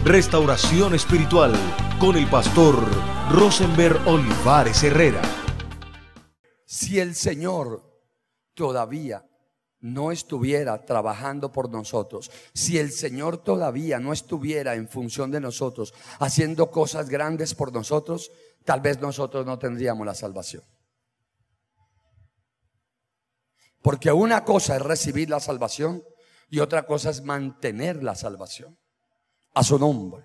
Restauración Espiritual con el pastor Rosenberg Olivares Herrera. Si el Señor todavía no estuviera trabajando por nosotros, si el Señor todavía no estuviera en función de nosotros, haciendo cosas grandes por nosotros, tal vez nosotros no tendríamos la salvación. Porque una cosa es recibir la salvación y otra cosa es mantener la salvación. A su nombre.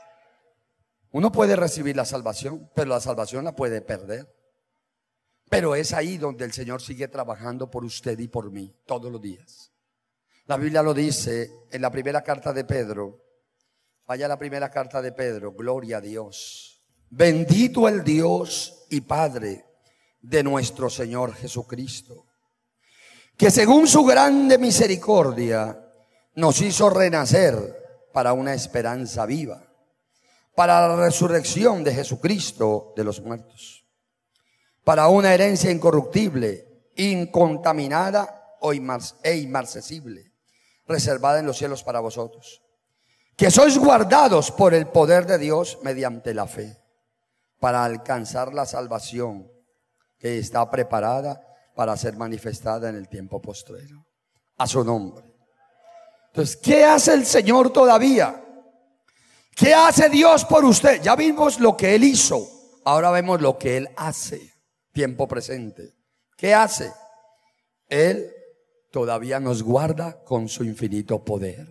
Uno puede recibir la salvación, pero la salvación la puede perder. Pero es ahí donde el Señor sigue trabajando por usted y por mí todos los días. La Biblia lo dice en la primera carta de Pedro. Vaya a la primera carta de Pedro. Gloria a Dios. Bendito el Dios y Padre de nuestro Señor Jesucristo, que según su grande misericordia nos hizo renacer para una esperanza viva, para la resurrección de Jesucristo de los muertos, para una herencia incorruptible, incontaminada e inmarcesible, reservada en los cielos para vosotros, que sois guardados por el poder de Dios mediante la fe, para alcanzar la salvación que está preparada para ser manifestada en el tiempo postrero. A su nombre. Entonces, ¿qué hace el Señor todavía? ¿Qué hace Dios por usted? Ya vimos lo que Él hizo, ahora vemos lo que Él hace. Tiempo presente. ¿Qué hace? Él todavía nos guarda con su infinito poder.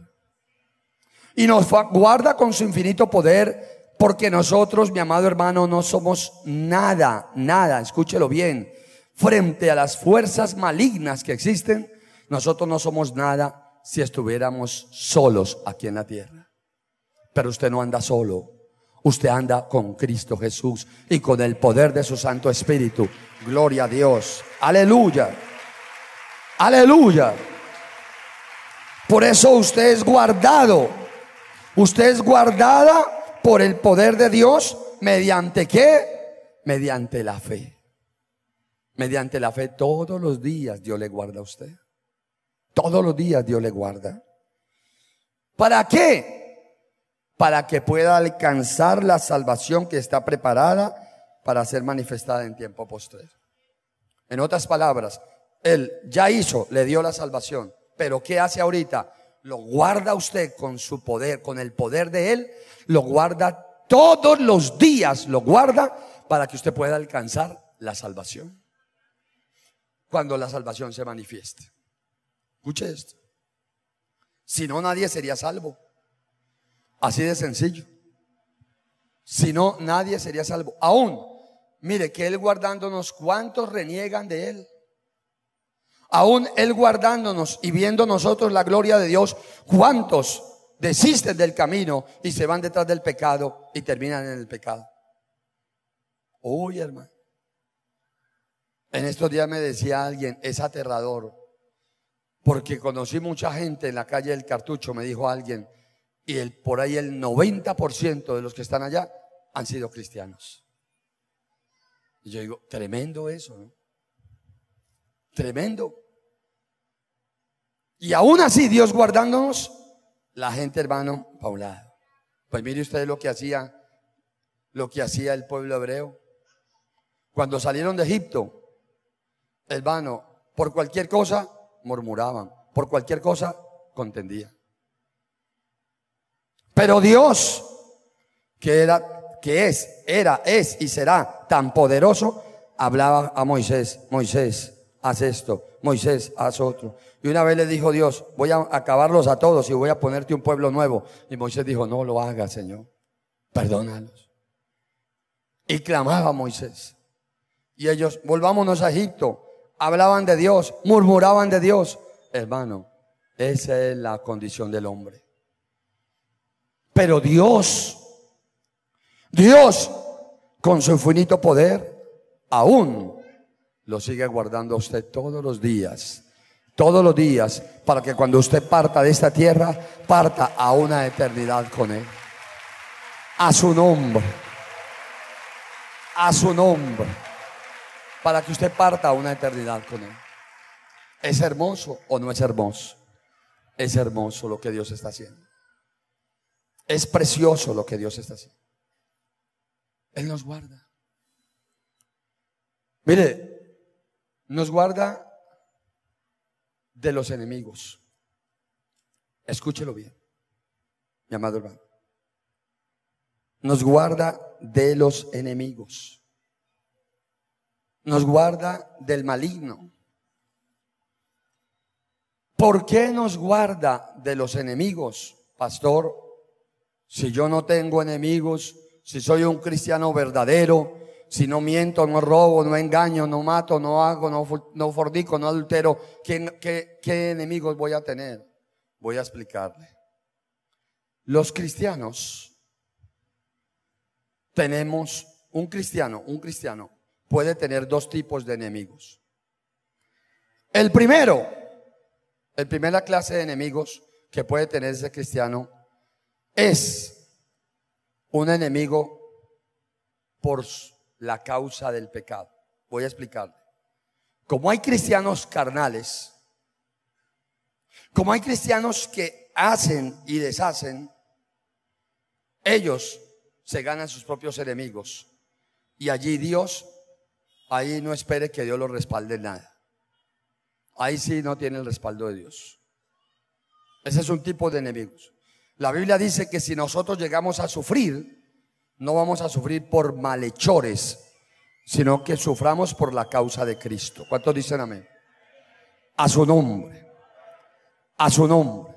Y nos guarda con su infinito poder porque nosotros, mi amado hermano, no somos nada, escúchelo bien. Frente a las fuerzas malignas que existen, nosotros no somos nada si estuviéramos solos aquí en la tierra. Pero usted no anda solo. Usted anda con Cristo Jesús y con el poder de su Santo Espíritu. Gloria a Dios. Aleluya. Aleluya. Por eso usted es guardado. Usted es guardada por el poder de Dios. ¿Mediante qué? Mediante la fe. Mediante la fe todos los días Dios le guarda a usted. Todos los días Dios le guarda. ¿Para qué? Para que pueda alcanzar la salvación que está preparada para ser manifestada en tiempo postrero. En otras palabras, Él ya hizo, le dio la salvación. Pero ¿qué hace ahorita? Lo guarda usted con su poder, con el poder de Él. Lo guarda todos los días, lo guarda para que usted pueda alcanzar la salvación. Cuando la salvación se manifieste. Escuche esto. Si no, nadie sería salvo. Así de sencillo. Si no, nadie sería salvo. Aún, mire que Él guardándonos, ¿cuántos reniegan de Él? Aún Él guardándonos y viendo nosotros la gloria de Dios, ¿cuántos desisten del camino y se van detrás del pecado y terminan en el pecado? Uy, hermano. En estos días me decía alguien, es aterrador, porque conocí mucha gente en la calle del Cartucho, me dijo alguien, y por ahí el 90% de los que están allá han sido cristianos. Y yo digo, tremendo eso, ¿no? Tremendo. Y aún así Dios guardándonos, la gente, hermano, pa' un lado. Pues mire usted lo que hacía el pueblo hebreo. Cuando salieron de Egipto, hermano, por cualquier cosa murmuraban, por cualquier cosa contendían. Pero Dios, que es y será tan poderoso, hablaba a Moisés, Moisés, haz esto, Moisés, haz otro. Y una vez le dijo Dios, voy a acabarlos a todos y voy a ponerte un pueblo nuevo. Y Moisés dijo, no lo hagas, Señor, perdónalos. Y clamaba a Moisés. Y ellos, volvámonos a Egipto. Hablaban de Dios, murmuraban de Dios. Hermano, esa es la condición del hombre. Pero Dios, con su infinito poder, aún lo sigue guardando a usted todos los días, para que cuando usted parta de esta tierra, parta a una eternidad con Él. A su nombre. A su nombre. Para que usted parta a una eternidad con Él. ¿Es hermoso o no es hermoso? Es hermoso lo que Dios está haciendo. Es precioso lo que Dios está haciendo. Él nos guarda. Mire, nos guarda de los enemigos. Escúchelo bien, mi amado hermano. Nos guarda de los enemigos. Nos guarda del maligno. ¿Por qué nos guarda de los enemigos, pastor? Si yo no tengo enemigos, si soy un cristiano verdadero, si no miento, no robo, no engaño, no mato, no hago, no fornico, no adultero, ¿qué enemigos voy a tener? Voy a explicarle. Los cristianos tenemos, un cristiano puede tener dos tipos de enemigos. La primera clase de enemigos que puede tener ese cristiano es un enemigo por la causa del pecado. Voy a explicarle. Como hay cristianos carnales, como hay cristianos que hacen y deshacen, ellos se ganan sus propios enemigos. Y allí ahí no espere que Dios los respalde en nada. Ahí sí no tiene el respaldo de Dios. Ese es un tipo de enemigos. La Biblia dice que si nosotros llegamos a sufrir, no vamos a sufrir por malhechores, sino que suframos por la causa de Cristo. ¿Cuántos dicen amén? A su nombre. A su nombre.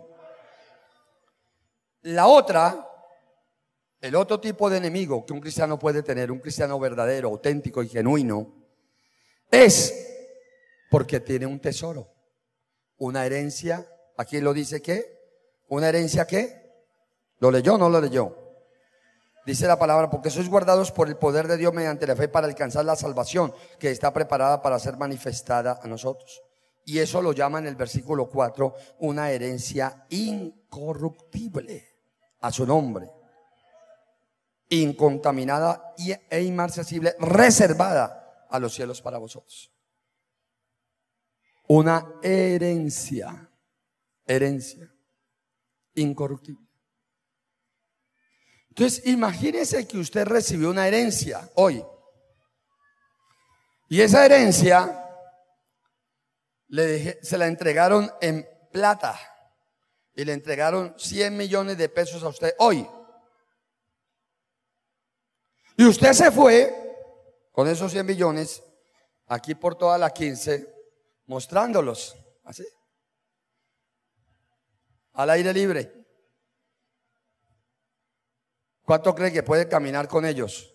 El otro tipo de enemigo que un cristiano puede tener, un cristiano verdadero, auténtico y genuino, es porque tiene un tesoro, una herencia. Aquí lo dice ¿qué? ¿Una herencia qué? ¿Lo leyó o no lo leyó? Dice la palabra, porque sois guardados por el poder de Dios mediante la fe para alcanzar la salvación que está preparada para ser manifestada a nosotros. Y eso lo llama en el versículo 4 una herencia incorruptible, a su nombre, incontaminada e inmarcesible, reservada a los cielos para vosotros. Una herencia incorruptible. Entonces imagínese que usted recibió una herencia hoy, y esa herencia se la entregaron en plata, y le entregaron 100 millones de pesos a usted hoy, y usted se fue con esos 100 millones aquí por toda la 15 mostrándolos así al aire libre. ¿Cuánto cree que puede caminar con ellos?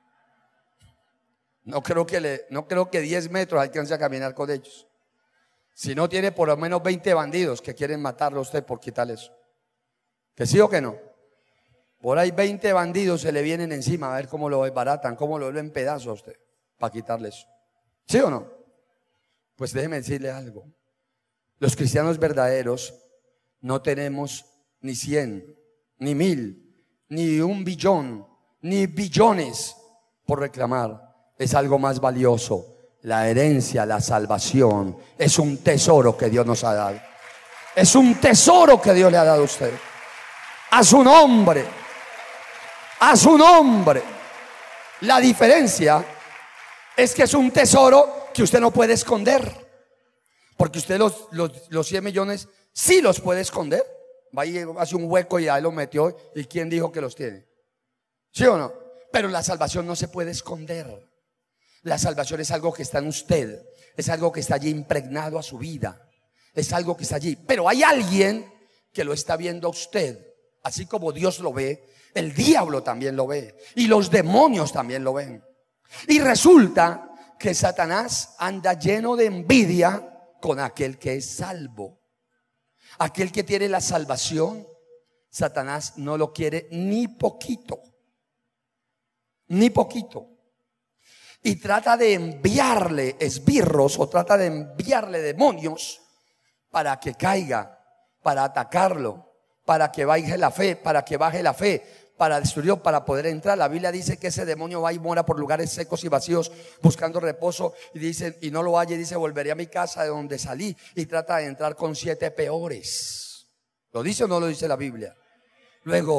No creo que 10 metros alcance a caminar con ellos. Si no, tiene por lo menos 20 bandidos que quieren matarlo a usted por quitarle eso. ¿Que sí o que no? Por ahí 20 bandidos se le vienen encima a ver cómo lo desbaratan, cómo lo vuelven pedazos a usted para quitarle eso. ¿Sí o no? Pues déjeme decirle algo. Los cristianos verdaderos no tenemos ni 100, ni 1000, ni 1 billón, ni billones por reclamar. Es algo más valioso. La herencia, la salvación, es un tesoro que Dios nos ha dado. Es un tesoro que Dios le ha dado a usted. A su nombre. A su nombre. La diferencia es que es un tesoro que usted no puede esconder. Porque usted los 100 millones sí los puede esconder. Va y hace un hueco y ahí lo metió. ¿Y quién dijo que los tiene? ¿Sí o no? Pero la salvación no se puede esconder. La salvación es algo que está en usted. Es algo que está allí impregnado a su vida. Es algo que está allí. Pero hay alguien que lo está viendo a usted. Así como Dios lo ve, el diablo también lo ve. Y los demonios también lo ven. Y resulta que Satanás anda lleno de envidia con aquel que es salvo. Aquel que tiene la salvación, Satanás no lo quiere ni poquito. Ni poquito. Y trata de enviarle esbirros o trata de enviarle demonios para que caiga, para atacarlo, para que baje la fe, para destruirlo, para poder entrar. La Biblia dice que ese demonio va y mora por lugares secos y vacíos buscando reposo, y dice, y no lo halla, y dice, volveré a mi casa de donde salí, y trata de entrar con 7 peores. ¿Lo dice o no lo dice la Biblia? Luego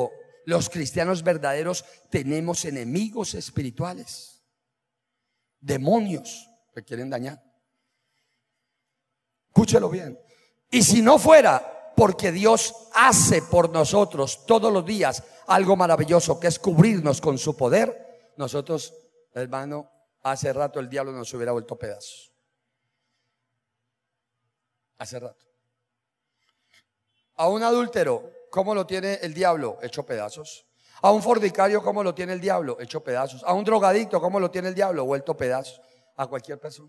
los cristianos verdaderos tenemos enemigos espirituales, demonios que quieren dañar. Escúchelo bien. Y si no fuera porque Dios hace por nosotros todos los días algo maravilloso, que es cubrirnos con su poder, nosotros, hermano, hace rato el diablo nos hubiera vuelto pedazos. Hace rato. A un adúltero, ¿cómo lo tiene el diablo? Hecho pedazos. A un fornicario, ¿cómo lo tiene el diablo? Hecho pedazos. A un drogadicto, ¿cómo lo tiene el diablo? Vuelto pedazos. A cualquier persona.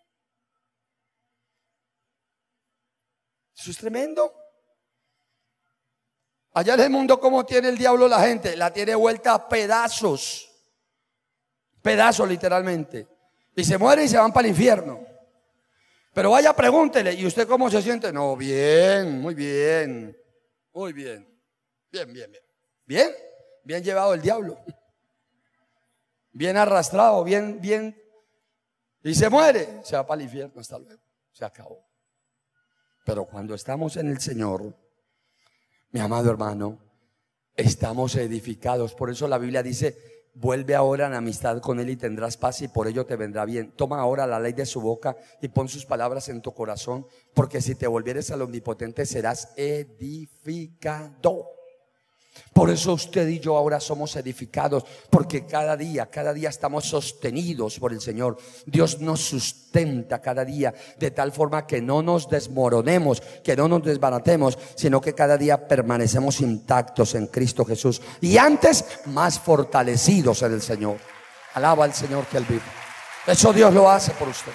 Eso es tremendo. Allá en el mundo, ¿cómo tiene el diablo la gente? La tiene vuelta a pedazos. Pedazos literalmente. Y se mueren y se van para el infierno. Pero vaya, pregúntele, ¿y usted cómo se siente? No, bien, muy bien. Muy bien. Bien, bien, bien. ¿Bien? Bien llevado el diablo. Bien arrastrado, bien, bien. Y se muere, se va para el infierno. Hasta luego. Se acabó. Pero cuando estamos en el Señor, mi amado hermano, estamos edificados. Por eso la Biblia dice: vuelve ahora en amistad con Él y tendrás paz, y por ello te vendrá bien. Toma ahora la ley de su boca y pon sus palabras en tu corazón, porque si te volvieres al Omnipotente serás edificado. Por eso usted y yo ahora somos edificados, porque cada día estamos sostenidos por el Señor. Dios nos sustenta cada día, de tal forma que no nos desmoronemos, que no nos desbaratemos, sino que cada día permanecemos intactos en Cristo Jesús, y antes más fortalecidos en el Señor. Alaba al Señor que Él vive. Eso Dios lo hace por usted.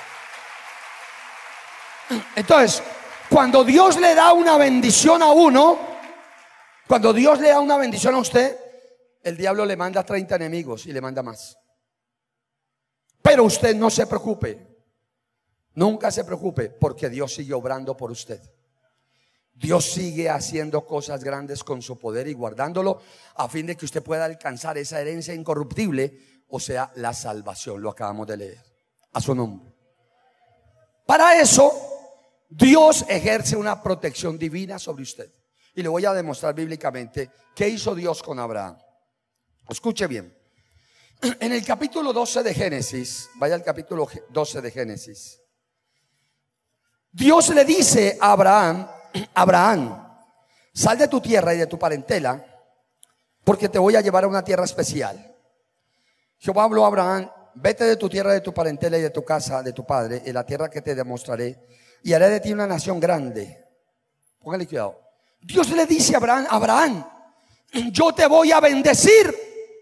Entonces, cuando Dios le da una bendición a uno, cuando Dios le da una bendición a usted, el diablo le manda 30 enemigos y le manda más. Pero usted no se preocupe. Nunca se preocupe, porque Dios sigue obrando por usted. Dios sigue haciendo cosas grandes con su poder y guardándolo, a fin de que usted pueda alcanzar esa herencia incorruptible, o sea, la salvación. Lo acabamos de leer. A su nombre. Para eso, Dios ejerce una protección divina sobre usted. Y le voy a demostrar bíblicamente qué hizo Dios con Abraham. Escuche bien. En el capítulo 12 de Génesis, vaya al capítulo 12 de Génesis. Dios le dice a Abraham: Abraham, sal de tu tierra y de tu parentela, porque te voy a llevar a una tierra especial. Jehová habló a Abraham: vete de tu tierra, de tu parentela y de tu casa, de tu padre, en la tierra que te demostraré, y haré de ti una nación grande. Póngale cuidado. Dios le dice a Abraham: Abraham, yo te voy a bendecir.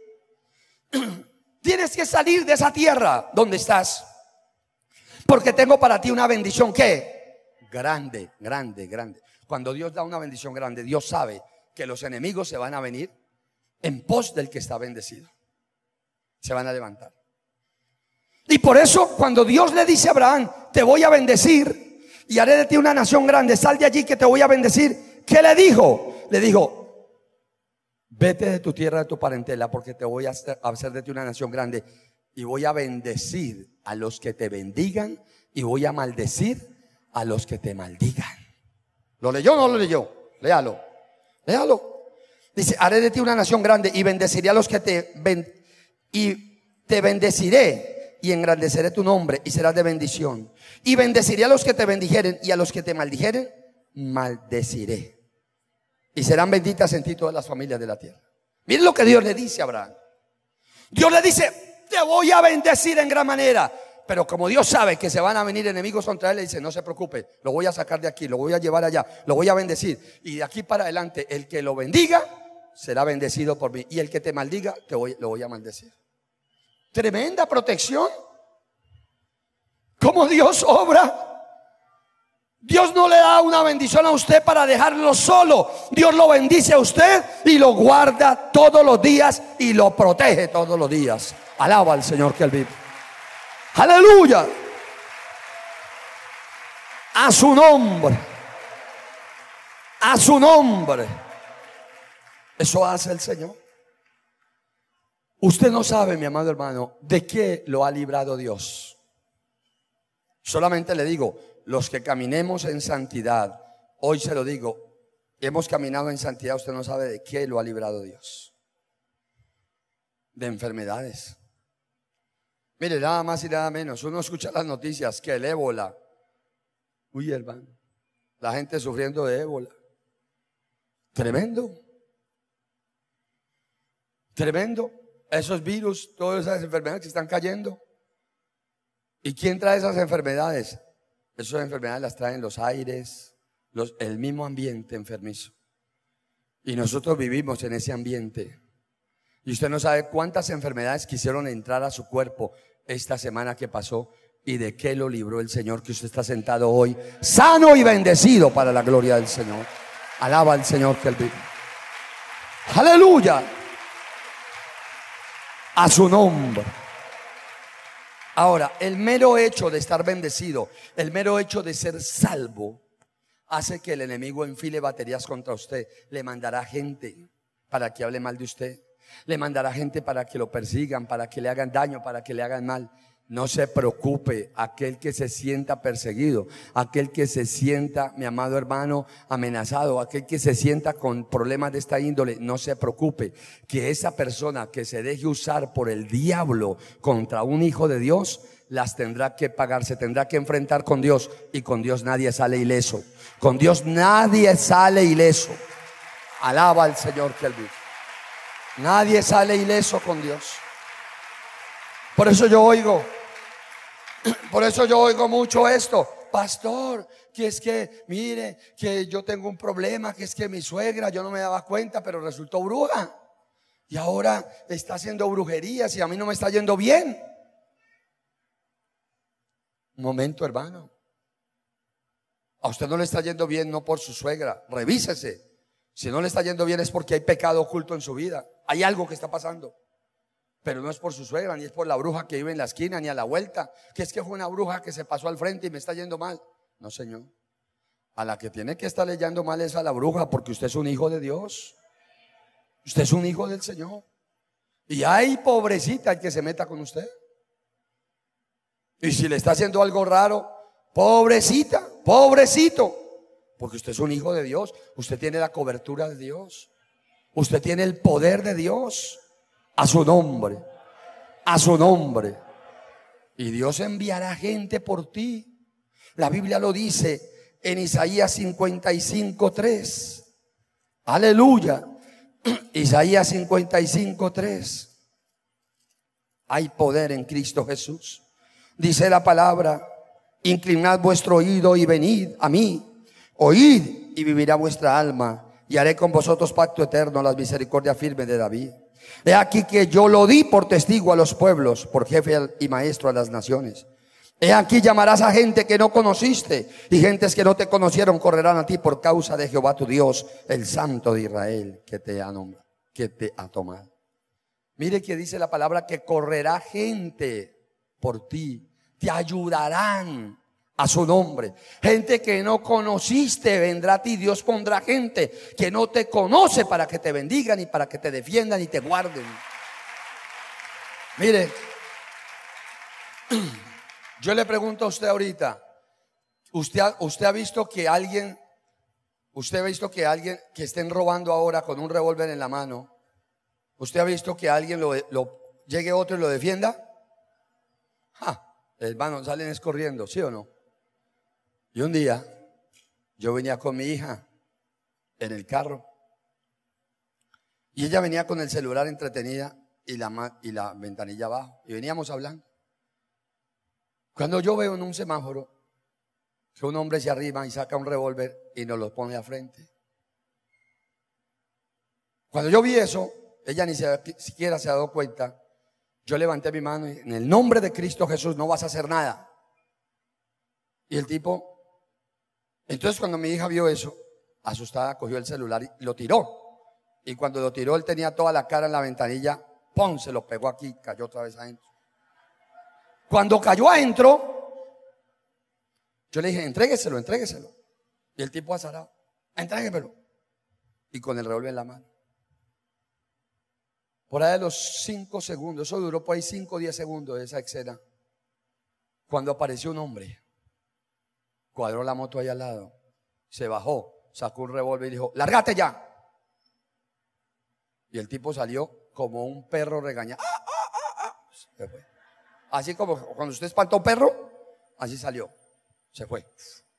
Tienes que salir de esa tierra donde estás, porque tengo para ti una bendición que grande, grande, grande. Cuando Dios da una bendición grande, Dios sabe que los enemigos se van a venir en pos del que está bendecido. Se van a levantar. Y por eso, cuando Dios le dice a Abraham: te voy a bendecir y haré de ti una nación grande, sal de allí que te voy a bendecir, ¿qué le dijo? Le dijo: vete de tu tierra, de tu parentela, porque te voy a hacer de ti una nación grande, y voy a bendecir a los que te bendigan, y voy a maldecir a los que te maldigan. ¿Lo leyó o no lo leyó? Léalo, léalo. Dice: haré de ti una nación grande y bendeciré a los que te bendeciré y engrandeceré tu nombre y serás de bendición. Y bendeciré a los que te bendijeren, y a los que te maldijeren maldeciré. Y serán benditas en ti todas las familias de la tierra. Miren lo que Dios le dice a Abraham. Dios le dice: te voy a bendecir en gran manera. Pero como Dios sabe que se van a venir enemigos contra él, le dice: no se preocupe, lo voy a sacar de aquí, lo voy a llevar allá, lo voy a bendecir. Y de aquí para adelante, el que lo bendiga será bendecido por mí, y el que te maldiga lo voy a maldecir. Tremenda protección. ¿Cómo Dios obra? Dios no le da una bendición a usted para dejarlo solo. Dios lo bendice a usted y lo guarda todos los días y lo protege todos los días. Alaba al Señor que Él vive. Aleluya. A su nombre. A su nombre. Eso hace el Señor. Usted no sabe, mi amado hermano, de qué lo ha librado Dios. Solamente le digo: los que caminemos en santidad, hoy se lo digo, hemos caminado en santidad, usted no sabe de qué lo ha librado Dios. de enfermedades. Mire, nada más y nada menos, uno escucha las noticias que el ébola, uy hermano, la gente sufriendo de ébola, tremendo, tremendo, esos virus, todas esas enfermedades que están cayendo. ¿Y quién trae esas enfermedades? Esas enfermedades las traen los aires, el mismo ambiente enfermizo. Y nosotros vivimos en ese ambiente. Y usted no sabe cuántas enfermedades quisieron entrar a su cuerpo esta semana que pasó y de qué lo libró el Señor, que usted está sentado hoy sano y bendecido para la gloria del Señor. Alaba al Señor que Él vive. Aleluya. A su nombre. Ahora, el mero hecho de estar bendecido, el mero hecho de ser salvo, hace que el enemigo enfile baterías contra usted. Le mandará gente para que hable mal de usted. Le mandará gente para que lo persigan, para que le hagan daño, para que le hagan mal. No se preocupe, aquel que se sienta perseguido, aquel que se sienta, mi amado hermano, amenazado, aquel que se sienta con problemas de esta índole, no se preocupe, que esa persona que se deje usar por el diablo contra un hijo de Dios, las tendrá que pagar, se tendrá que enfrentar con Dios, y con Dios nadie sale ileso. Con Dios nadie sale ileso. Alaba al Señor que Él vive. Nadie sale ileso con Dios. Por eso yo oigo mucho esto: pastor, que es que, mire, que yo tengo un problema, que es que mi suegra, yo no me daba cuenta, pero resultó bruja. Y ahora está haciendo brujerías y a mí no me está yendo bien. Un momento, hermano. A usted no le está yendo bien no por su suegra. Revísese. Si no le está yendo bien es porque hay pecado oculto en su vida. Hay algo que está pasando. Pero no es por su suegra, ni es por la bruja que vive en la esquina, ni a la vuelta, que es que fue una bruja que se pasó al frente y me está yendo mal. No, señor. A la que tiene que estar yendo mal es a la bruja, porque usted es un hijo de Dios. Usted es un hijo del Señor. Y hay pobrecita el que se meta con usted. Y si le está haciendo algo raro, pobrecita, pobrecito, porque usted es un hijo de Dios. Usted tiene la cobertura de Dios. Usted tiene el poder de Dios. A su nombre. A su nombre. Y Dios enviará gente por ti. La Biblia lo dice en Isaías 55:3. Aleluya. Isaías 55:3. Hay poder en Cristo Jesús. Dice la palabra: inclinad vuestro oído y venid a mí. Oíd y vivirá vuestra alma, y haré con vosotros pacto eterno, las misericordias firmes de David. He aquí que yo lo di por testigo a los pueblos, por jefe y maestro a las naciones. He aquí llamarás a gente que no conociste, y gentes que no te conocieron correrán a ti por causa de Jehová tu Dios, el Santo de Israel, que te ha nombrado, que te ha tomado. Mire que dice la palabra que correrá gente por ti, te ayudarán a su nombre. Gente que no conociste vendrá a ti. Dios pondrá gente que no te conoce para que te bendigan y para que te defiendan y te guarden. Mire, yo le pregunto a usted ahorita: ¿usted ha visto que alguien que estén robando ahora con un revólver en la mano? ¿Usted ha visto que alguien llegue otro y lo defienda? Hermano, salen corriendo, ¿sí o no? Y un día yo venía con mi hija en el carro y ella venía con el celular entretenida y la ventanilla abajo, y veníamos hablando. Cuando yo veo en un semáforo que un hombre se arrima y saca un revólver y nos lo pone a frente. Cuando yo vi eso, ella ni siquiera se ha dado cuenta. Yo levanté mi mano y: en el nombre de Cristo Jesús no vas a hacer nada. Y el tipo, entonces cuando mi hija vio eso, asustada, cogió el celular y lo tiró. Y cuando lo tiró, él tenía toda la cara en la ventanilla. ¡Pum! Se lo pegó aquí, cayó otra vez adentro. Cuando cayó adentro, yo le dije: entrégueselo, entrégueselo. Y el tipo azarado: entréguemelo. Y con el revólver en la mano. Por ahí de los 5 segundos, eso duró por ahí 5 o 10 segundos de esa escena, cuando apareció un hombre, cuadró la moto ahí al lado, se bajó, sacó un revólver y dijo: lárgate ya. Y el tipo salió como un perro regañado. ¡Ah! Se fue. Así como cuando usted espantó a un perro, así salió. Se fue.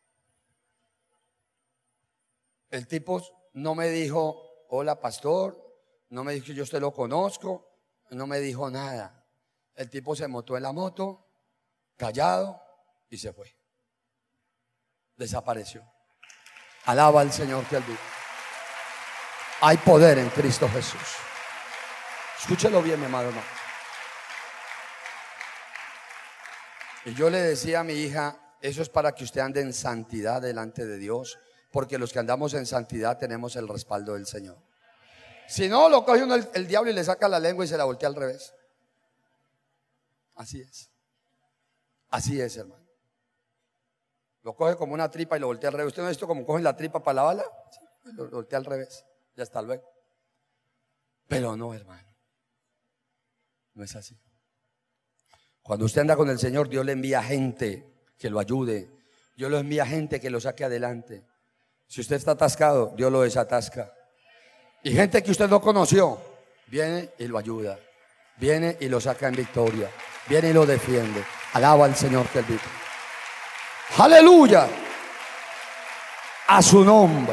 El tipo no me dijo, hola pastor, no me dijo que yo usted lo conozco, no me dijo nada. El tipo se montó en la moto, callado, y se fue. Desapareció. Alaba al Señor que Él vive. Hay poder en Cristo Jesús. Escúchelo bien, mi amado hermano. Y yo le decía a mi hija, eso es para que usted ande en santidad delante de Dios, porque los que andamos en santidad tenemos el respaldo del Señor. Si no, lo coge uno el diablo y le saca la lengua y se la voltea al revés. Así es. Así es, hermano. Lo coge como una tripa y lo voltea al revés. ¿Usted no ha visto cómo cogen la tripa para la bala? Lo voltea al revés. Ya hasta luego. Pero no, hermano. No es así. Cuando usted anda con el Señor, Dios le envía gente que lo ayude. Dios le envía gente que lo saque adelante. Si usted está atascado, Dios lo desatasca. Y gente que usted no conoció, viene y lo ayuda. Viene y lo saca en victoria. Viene y lo defiende. Alaba al Señor que Él vive. Aleluya. A su nombre.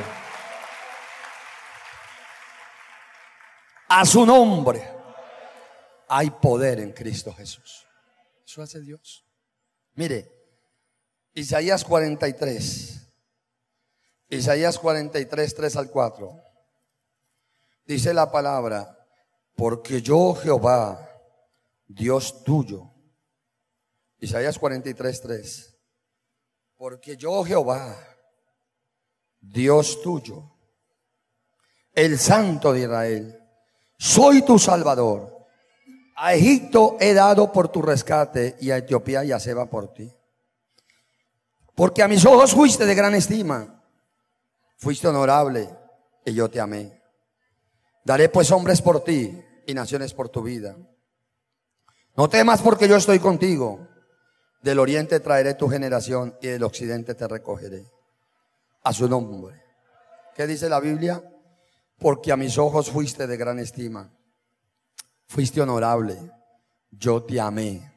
A su nombre. Hay poder en Cristo Jesús. Eso hace Dios. Mire, Isaías 43. Isaías 43, 3 al 4. Dice la palabra, porque yo Jehová, Dios tuyo. Isaías 43, 3. Porque yo Jehová, Dios tuyo, el Santo de Israel, soy tu Salvador. A Egipto he dado por tu rescate y a Etiopía y a Seba por ti. Porque a mis ojos fuiste de gran estima, fuiste honorable y yo te amé. Daré pues hombres por ti y naciones por tu vida. No temas porque yo estoy contigo. Del oriente traeré tu generación y del occidente te recogeré. A su nombre. ¿Qué dice la Biblia? Porque a mis ojos fuiste de gran estima, fuiste honorable, yo te amé.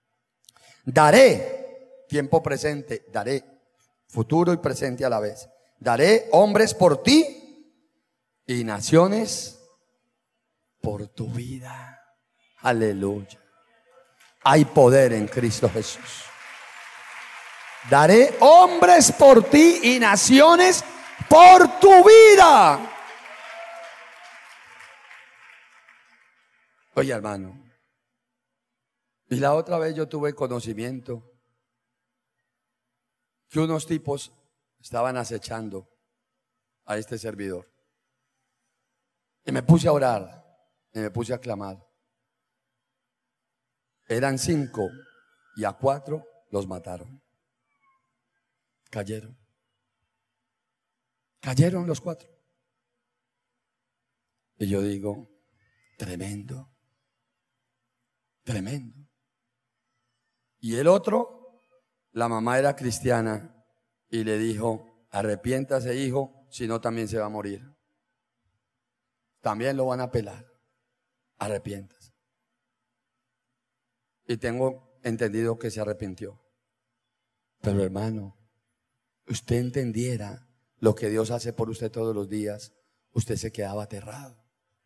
Daré, tiempo presente, daré, futuro y presente a la vez. Daré hombres por ti y naciones por tu vida. Aleluya. Hay poder en Cristo Jesús. Daré hombres por ti y naciones por tu vida. Oye, hermano, y la otra vez yo tuve conocimiento que unos tipos estaban acechando a este servidor. Y me puse a orar, y me puse a clamar. Eran 5 y a 4 los mataron. Cayeron. Cayeron los 4. Y yo digo, tremendo. Tremendo. Y el otro, la mamá era cristiana y le dijo, arrepiéntase hijo, si no también se va a morir. También lo van a pelar. Arrepiéntase. Y tengo entendido que se arrepintió. Pero hermano, usted entendiera lo que Dios hace por usted todos los días, usted se quedaba aterrado.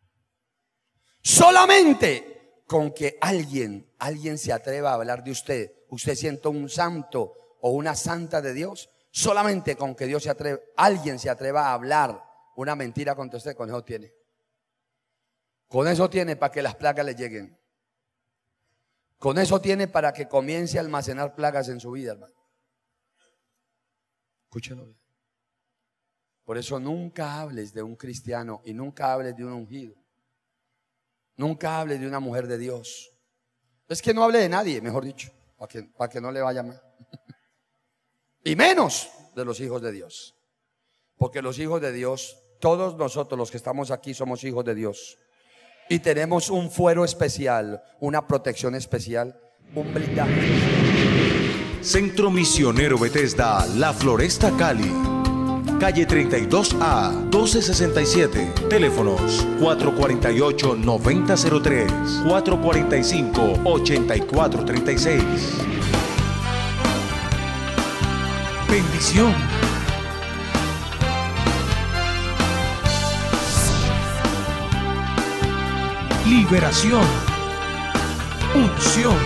Solamente con que alguien se atreva a hablar de usted, usted sienta un santo o una santa de Dios, solamente con que alguien se atreva a hablar una mentira contra usted, con eso tiene. Con eso tiene para que las plagas le lleguen. Con eso tiene para que comience a almacenar plagas en su vida, hermano. Escúchelo bien. Por eso nunca hables de un cristiano y nunca hables de un ungido. Nunca hables de una mujer de Dios. Es que no hable de nadie, mejor dicho, para que no le vaya mal. Y menos de los hijos de Dios. Porque los hijos de Dios, todos nosotros los que estamos aquí somos hijos de Dios. Y tenemos un fuero especial, una protección especial, un blindaje. Centro Misionero Bethesda, La Floresta, Cali. calle 32A, 1267. Teléfonos 448-9003, 445-8436. Bendición. Liberación. Unción.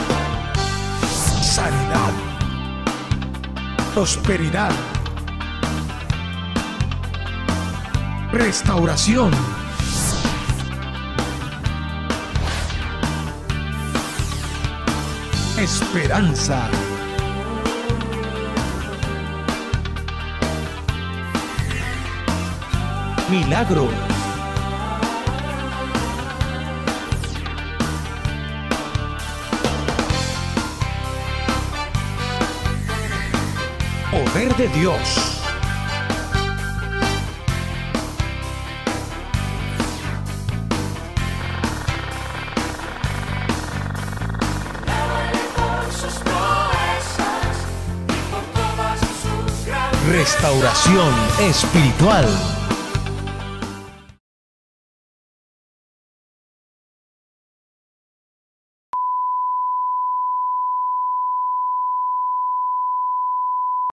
Sanidad. Prosperidad. Restauración. Esperanza. Milagro. Poder de Dios. Restauración espiritual.